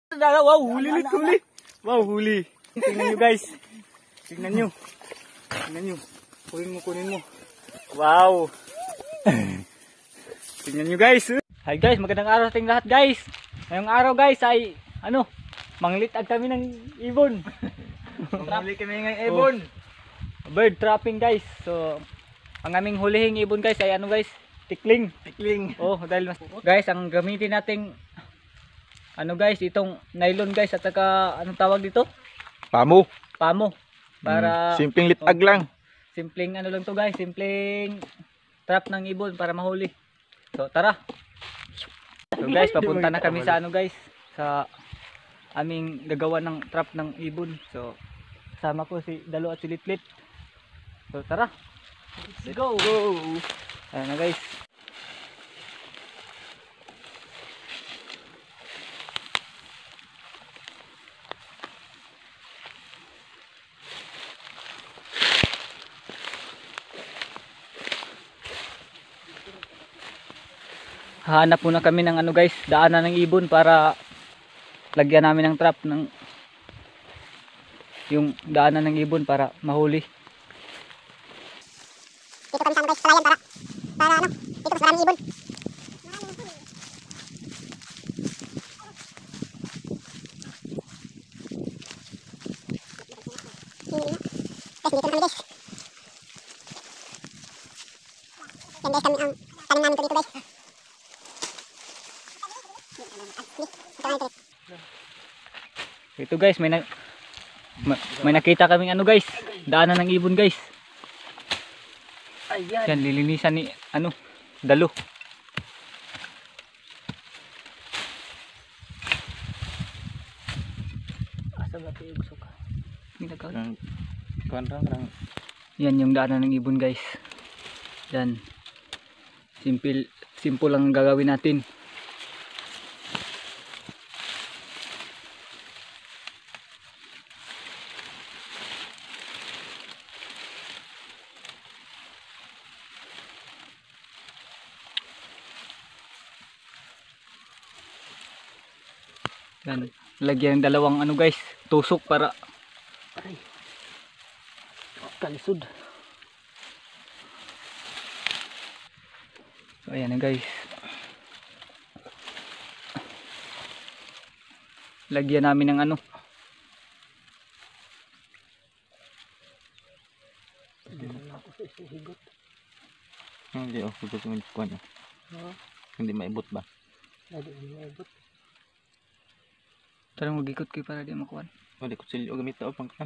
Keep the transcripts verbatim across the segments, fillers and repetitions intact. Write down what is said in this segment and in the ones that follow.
Wow, huli ulit, huli. Wow, huli. Tingnan nyo guys. Tingnan nyo. Tingnan nyo. Kunin mo, kunin mo. Wow. Tingnan nyo guys. Hi guys, magandang araw sa ating lahat guys. Ngayong araw guys ay, ano, manglitag kami ng ibon. Manghuli kami ng ibon. Oh, bird trapping guys. So, ang aming hulihing ibon guys ay ano guys? Tikling. Tikling. Oh, dahil mas guys, ang gamitin nating ano guys, itong nylon guys at saka anong tawag dito? Pamo. Pamo. Para hmm, simpleng litag oh, lang. Simpleng ano lang to guys, simpleng trap ng ibon para mahuli. So, tara. So guys, papunta na kami sa ano guys, sa aming gagawa ng trap ng ibon. So, kasama ko si Dalo at si Litlit. So, tara. Let's go. Go. Ayan na guys. Hahanap muna kami ng ano guys, daanan ng ibon para lagyan namin ng trap ng yung daanan ng ibon para mahuli. Dito kami sa ano guys, palayan para para ano, dito mas maraming ibon. Guys, dito na kami guys. Yan guys, kami ang tanim namin ko dito guys. Ito guys, may na, may nakita kaming ano guys, daanan ng ibon guys. Ayan. Yan, lilinisan ni ano, Dalo. Asa ba tayo gusto ka? Yan yung daanan ng ibon guys. Yan. Simple, simple lang gagawin natin. Yan, lagyan ng dalawang ano guys, tusok para aray, kalisod. So ayan na guys, lagyan namin ng ano, hindi oh, hugot mo kuan oh. Hindi maibot ba? Hindi maibot. Tarang mag-ikot kayo para di makuhan. Wala ko silyo gamit o pangkan.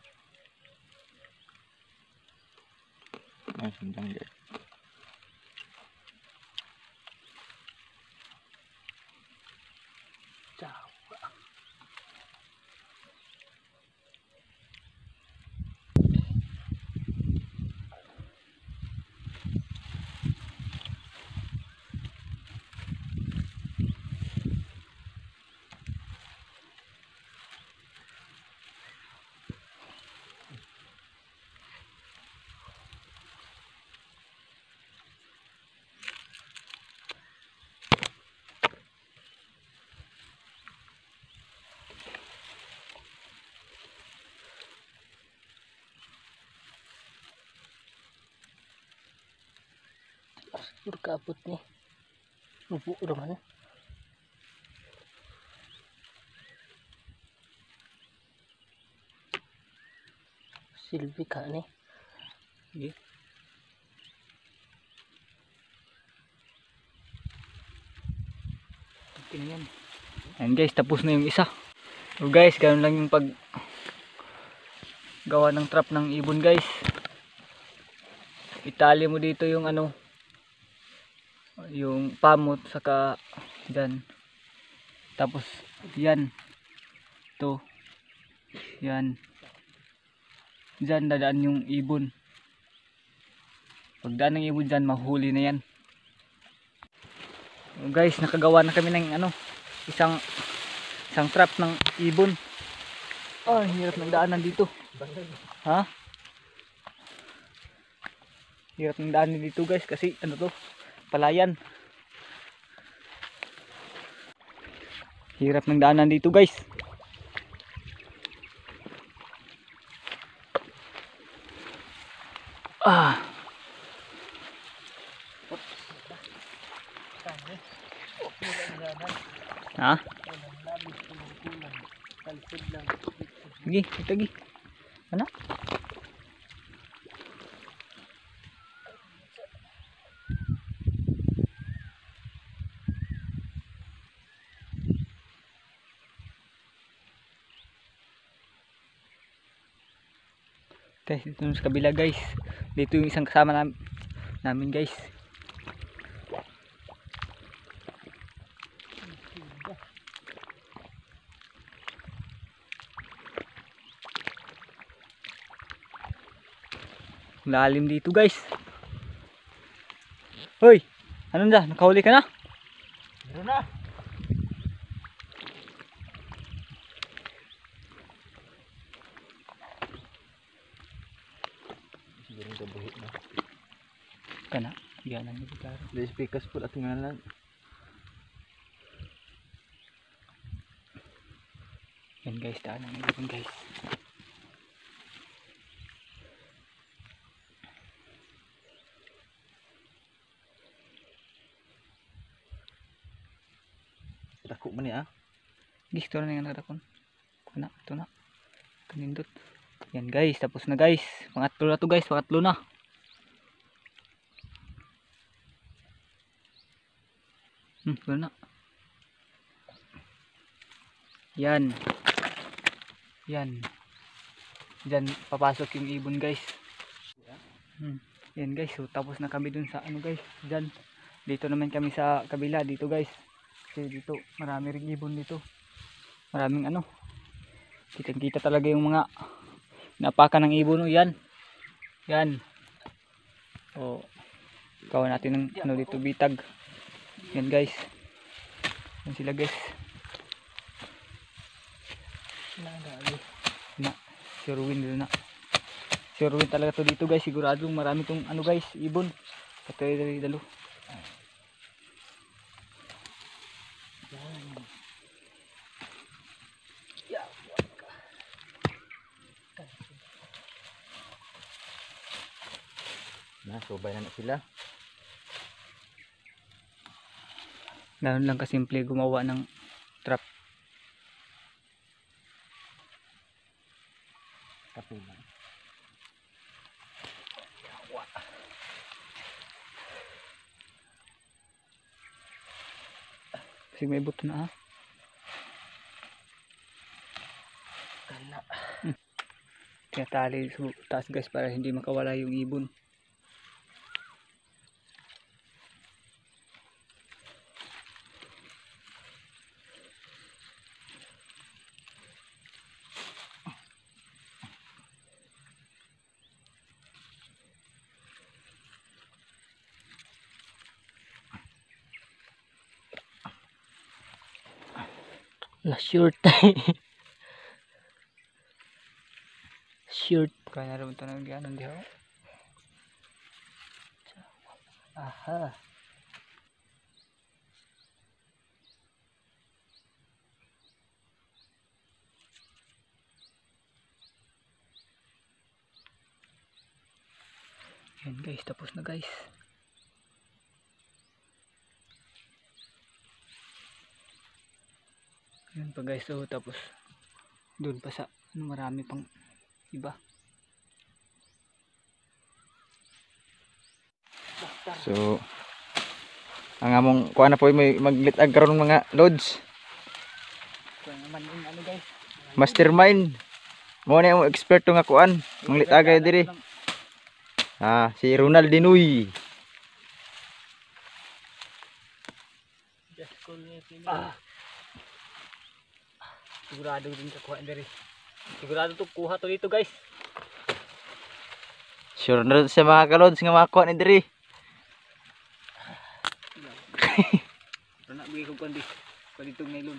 Ay, sandang guys. Ciao. Siguro kaabot ni upo naman. Silbi ka ni. Sige. Okay na yan. Ayan guys, tapos na yung isa. So guys, ganoon lang yung pag gawa ng trap ng ibon guys. Itali mo dito yung ano, yung pamot saka dyan, tapos yan to yan dyan dadaan yung ibon. Pag daan ng ibon dyan, mahuli na yan. So guys, nakagawa na kami ng ano, isang isang trap ng ibon. Oh, hirap ng daanan dito. Ha? Hirap ng daanan dito guys kasi ano to, palayan. Hirap ng daanan dito guys. Ah. Ha? Sige, ito gi. Ano? Guys, dito sa kabila guys. Dito yung isang kasama nam namin guys. Lalim dito guys. Hoy, ano na? Nakahuli ka na? Meron na. Siguro ito buhit na. Kana, yan ang dito klaro. Dari speakers po at ngalan. Yan guys, daan ang ibon guys. Dako man ni ah. Guys, ito na yung nakakon. Kana, ito na. Kanindot. Yan guys, tapos na guys. Pangatlo na to guys, pangatlo na. Hmm, ito na. Yan. Yan. Diyan papasok yung ibon guys. Hmm. Yan guys, so tapos na kami dun sa ano guys. Diyan. Dito naman kami sa kabila dito guys. Kasi dito marami ring ibon dito. Maraming ano. Kitang-kita talaga yung mga napakan ng ibon, no? Yan. Yan. O gawa natin ng ano dito bitag. Yan guys. Yan sila guys. Na, sure win dito na. Sure win talaga to dito guys. Siguradong marami tong ano guys, ibon. Katay dari dalo. Na, subay na na sila. Ganun lang kasimple gumawa ng trap. Kapilang. Kasi may buto na ha. Kala. Hmm. Tinatali sa taas guys para hindi makawala yung ibon. La short. Short. Kaya naman ito nang gano'n di ako. Aha. Yan guys, tapos na guys. Yan pa guys, so tapos doon pa sa ano, marami pang iba. So ang among kuha na po may maglitag karon mga lods. So naman yung ano guys. Mastermind. Mo na yung eksperto nga kuan, manglitagay diri. Ah, si Ronald Dinoy. Just call me Pili. Ah. Sigurado din kakuha diri. Sigurado to kuha to dito guys. Sure na sa mga kalods nga makuha ni diri. Pero na bigay ko kundi. Kundi nailon.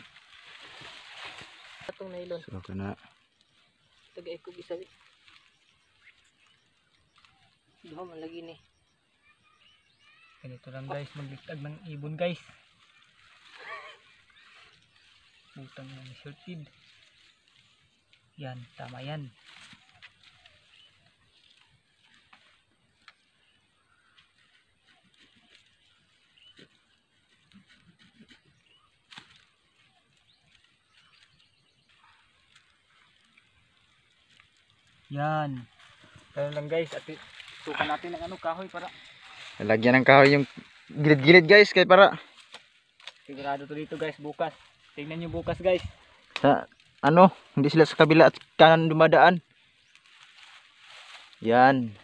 Atong nailon. So kana Tagay ko gisabi. Duha man lagi ni. Ganito lang guys, magligtag ng ibon guys. Butang na shorted. Yan, tama yan. Yan. Ganun lang guys, at sukan natin ng ano kahoy para Lagyan ng kahoy yung gilid-gilid guys, kaya para sigurado to dito guys bukas. Tingnan nyo bukas guys. sa ano, hindi sila sa kabila at kanan dumadaan. Yan.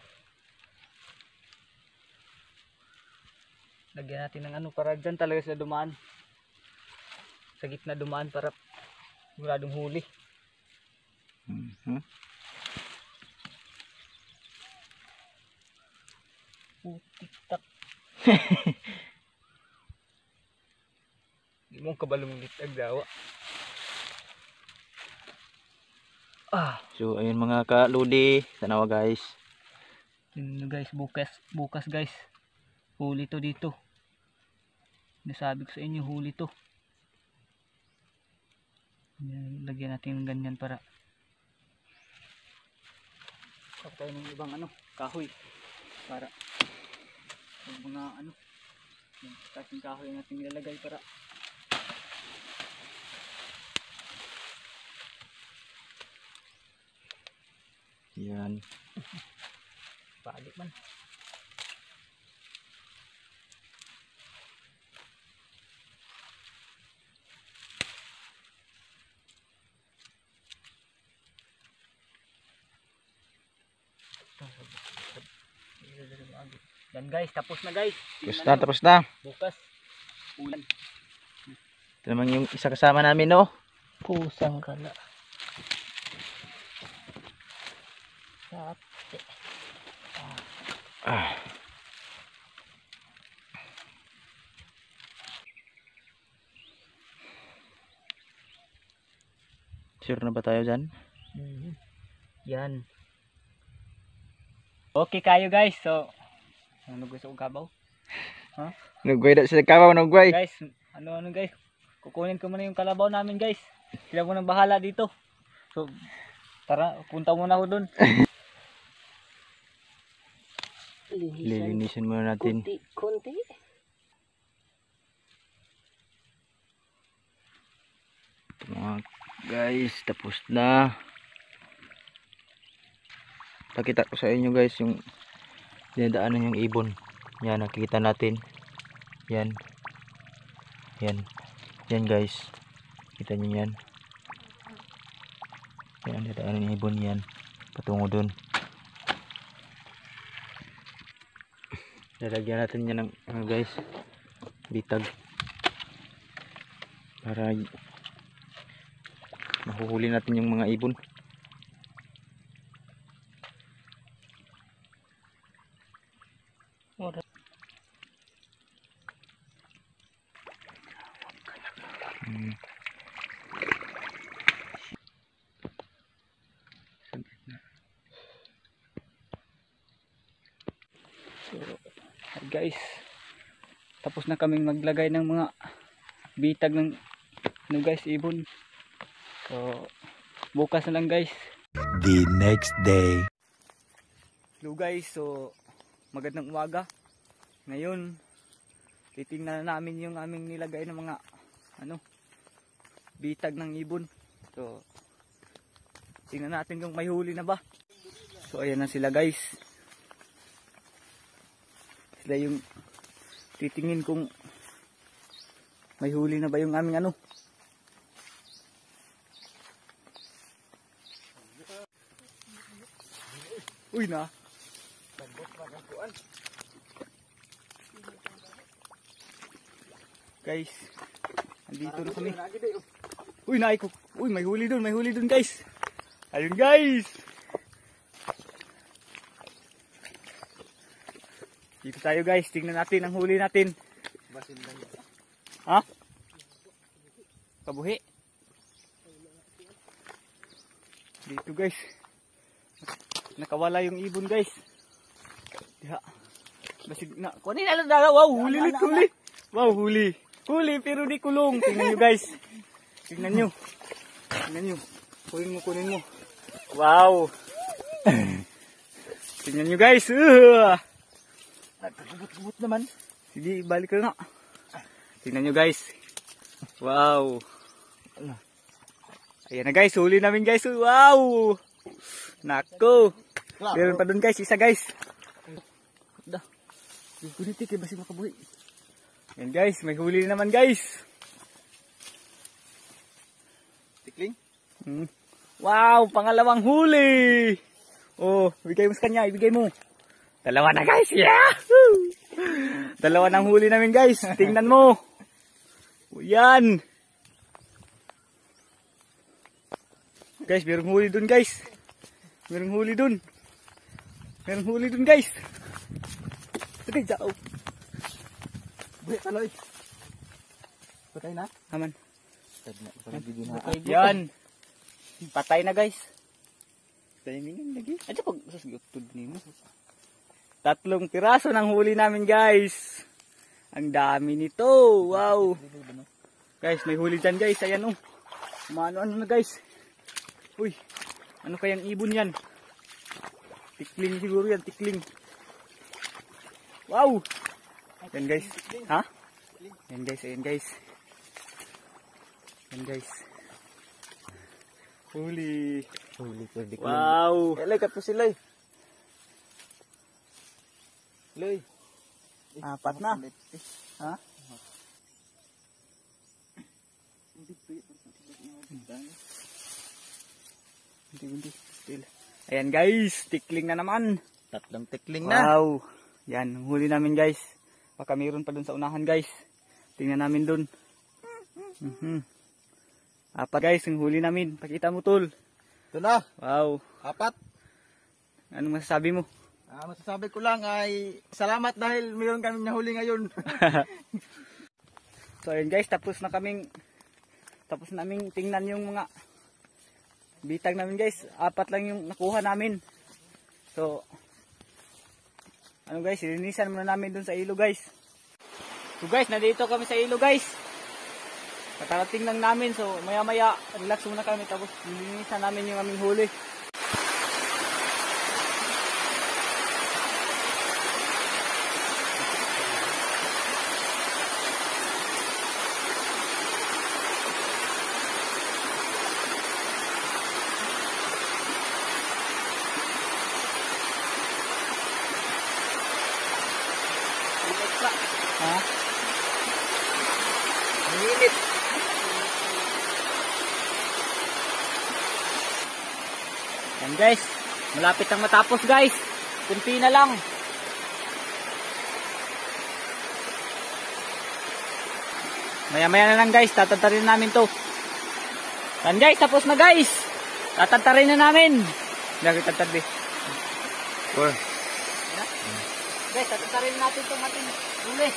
Lagyan natin ng ano para dyan talaga sila dumaan. Sa gitna dumaan para siguradong huli. Mhm. Putik-tak. Di mo kabalong litag dawa. Ah, So ayun mga kaludi, tanawa guys. yun guys, bukas, bukas guys. Huli to dito. Nasabi ko sa inyo, huli to. Yan, lagyan natin ng ganyan para kapag tayo ng ibang ano, kahoy. Para yung mga ano, yung kasing kahoy natin nilalagay para Yan. paalik man. Yan guys, tapos na guys. Tapos Tingnan na, nyo, tapos na. bukas ulan. Ito naman yung isa kasama namin, no? Pusang kala. Sate. Ah. Sure na ba tayo dyan? Mhm. Yan. Okay kayo guys. So, ano gusto kong kabaw? Nagway na sila kawaw, nagway. Guys, ano ano guys. Kukunin ko muna yung kalabaw namin guys. Sila mo nang bahala dito. So, tara, punta muna ako dun. Linisan. Lilinisin muna natin. Kunti, kunti. Mga guys, tapos na. Pakita ko sa inyo guys yung dinadaanan yung ibon. Yan, nakikita natin. Yan. Yan. Yan guys. Kita nyo yan. Yan, dinadaanan yung ibon yan. Patungo dun. Lalagyan natin yan ng ano guys, bitag. Para mahuhuli natin yung mga ibon. Ora. Hmm. Hi guys. Tapos na kaming maglagay ng mga bitag ng ano guys, ibon. So, bukas na lang guys. The next day. Hello guys, so magandang umaga. Ngayon, titingnan na namin yung aming nilagay ng mga ano, bitag ng ibon. So, tingnan natin kung may huli na ba. So, ayan na sila guys. Sila yung titingin kung may huli na ba yung aming ano. Uy na. Guys, andito na kami. Uy, naiko. Uy, may huli dun, may huli dun guys. Ayun guys. Dito tayo guys, tingnan natin ang huli natin. Ha? Kabuhi. Dito guys. Nakawala yung ibon guys. Diha. Basig na. Kunin na lang. Wow, huli ulit, huli. Wow, huli. Huli pero di kulong. Tingnan nyo guys. Tingnan nyo. Tingnan nyo. Kunin mo, kunin mo. Wow. Tingnan nyo guys. Uh. Nagkakabot-kabot naman. Sige, balik ka nga. Tingnan nyo guys. Wow. Ayan na guys, huli namin guys. Wow. Nako. Meron pa dun guys, isa guys. Dah. Yung kunitik eh, basi makabuhi. Ayan guys, may huli naman guys. Tikling? Hmm. Wow, pangalawang huli. Oh, ibigay mo sa kanya, ibigay mo. Dalawa na guys, yeah! Dalawa ng huli namin guys, tingnan mo. Yan. Guys, merong huli dun guys. Merong huli dun. Merong huli dun guys. Patay, jao. Buhay ka, Loy. Patay na? Aman. Yan. Yan. Patay na guys. Timing lagi. Aja pag susugtod nimo. Tatlong piraso ng huli namin guys. Ang dami nito. Wow. Guys, may huli dyan guys. Ayan oh. Maano-ano na guys. Uy. Ano kayang ibon yan? Tikling siguro yan. Tikling. Wow. Yan guys. Ha? Yan guys. Ayan guys. Yan guys. Huli. Huli ko, di ko. Wow. Eh, Loy, kato si Loy. Loy. Apat na. Ha? Hindi, hindi. Still. Ayan guys, tikling na naman. Tatlong tikling na. Wow. Yan, huli namin guys. Baka mayroon pa dun sa unahan guys. Tingnan namin dun. Mhm. Apat guys, yung huli namin. Pakita mo tol. Ito na. Wow. Apat. Anong masasabi mo? Ah, masasabi ko lang ay salamat dahil mayroon kami nahuli ngayon. So ayun guys, tapos na kaming tapos naming tingnan yung mga bitag namin guys. Apat lang yung nakuha namin. So ano guys, ilinisan muna namin dun sa ilo guys. So guys, nandito kami sa ilo guys. Katarating lang namin, so maya maya relax muna kami tapos ilinisan namin yung aming huli. Ha? Ang init. Yan guys, malapit ang matapos guys. Kunti na lang. Maya maya na lang guys, tatantarin namin to. Yan guys, tapos na guys. Tatantarin na namin. Lagi tantad eh. Four. Guys, tatantarin natin itong ating huli.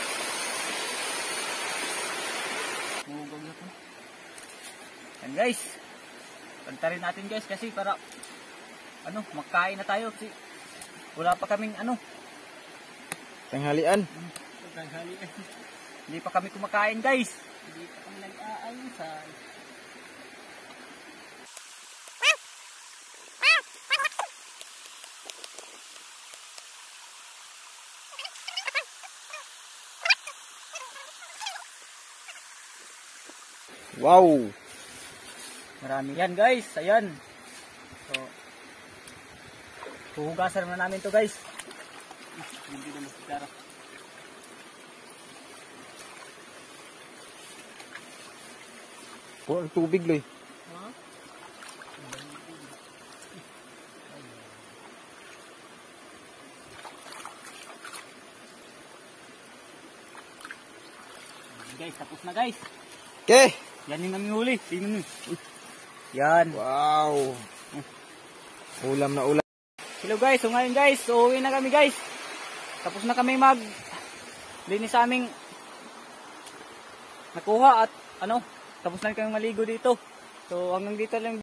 Yan guys. Tantarin natin guys kasi para ano, magkain na tayo kasi wala pa kaming ano, Tanghalian. hindi pa kami kumakain guys. Hindi pa kami nag-aayusan. Wow. Marami yan guys, ayan. So, huhugasan na namin to guys. Hindi na masigara. Kuha ng tubig, Loy. Guys, tapos na guys. Okay. Yan yung aming huli. Tingnan nyo. Uy. Yan. Wow. Ulam na ulam. Hello guys, so ngayon guys, so uwi na kami guys. Tapos na kami mag linis sa aming nakuha at ano, tapos na kami maligo dito. So hanggang dito lang.